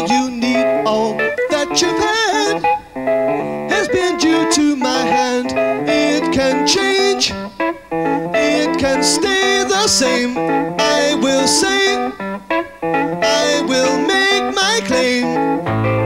you need. All that you've had has been due to my hand. It can change, it can stay the same. I will say, I will make my claim.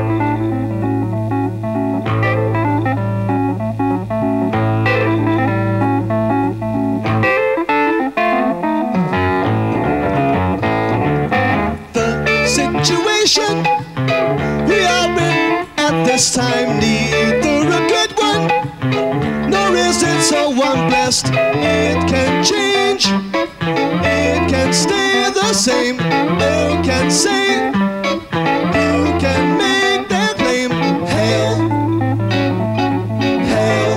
Situation we are in at this time, neither a good one, nor is it so unblessed. It can change, it can stay the same. Who can say, who can make their claim? Hail, hail,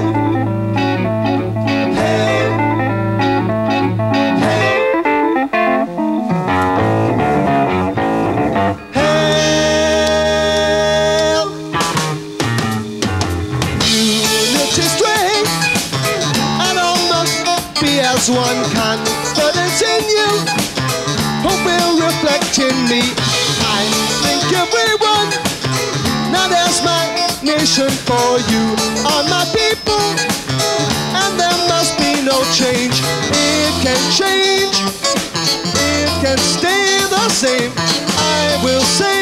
hail, hail. As one confidence in you, hope will reflect in me. I think everyone, now there's my nation. For you are my people, and there must be no change. It can change, it can stay the same. I will say